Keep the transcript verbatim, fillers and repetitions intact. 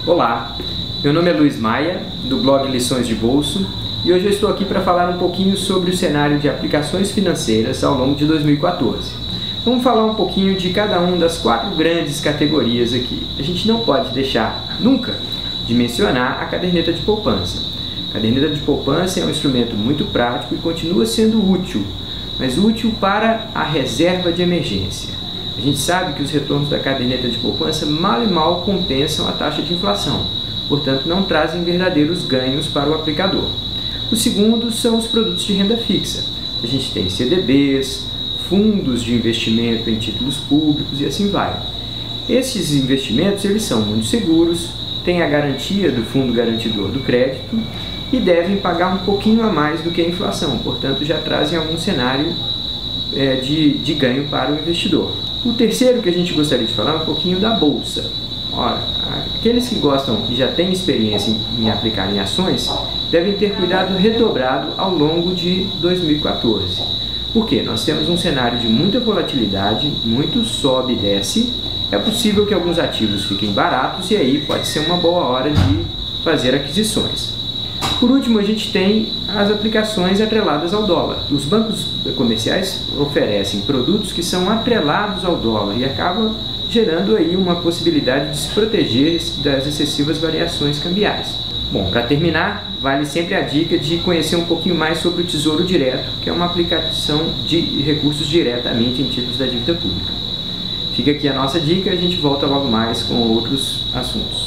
Olá, meu nome é Luiz Maia, do blog Lições de Bolso, e hoje eu estou aqui para falar um pouquinho sobre o cenário de aplicações financeiras ao longo de dois mil e quatorze. Vamos falar um pouquinho de cada uma das quatro grandes categorias aqui. A gente não pode deixar nunca de mencionar a caderneta de poupança. A caderneta de poupança é um instrumento muito prático e continua sendo útil, mas útil para a reserva de emergência. A gente sabe que os retornos da caderneta de poupança mal e mal compensam a taxa de inflação, portanto não trazem verdadeiros ganhos para o aplicador. O segundo são os produtos de renda fixa. A gente tem C D Bs, fundos de investimento em títulos públicos e assim vai. Esses investimentos eles são muito seguros, têm a garantia do fundo garantidor do crédito e devem pagar um pouquinho a mais do que a inflação, portanto já trazem algum cenário é, de, de ganho para o investidor. O terceiro que a gente gostaria de falar é um pouquinho da bolsa. Ora, aqueles que gostam e já têm experiência em, em aplicar em ações devem ter cuidado redobrado ao longo de dois mil e quatorze. Por quê? Nós temos um cenário de muita volatilidade, muito sobe e desce. É possível que alguns ativos fiquem baratos e aí pode ser uma boa hora de fazer aquisições. Por último, a gente tem as aplicações atreladas ao dólar. Os bancos comerciais oferecem produtos que são atrelados ao dólar e acabam gerando aí uma possibilidade de se proteger das excessivas variações cambiais. Bom, para terminar, vale sempre a dica de conhecer um pouquinho mais sobre o Tesouro Direto, que é uma aplicação de recursos diretamente em títulos da dívida pública. Fica aqui a nossa dica, a gente volta logo mais com outros assuntos.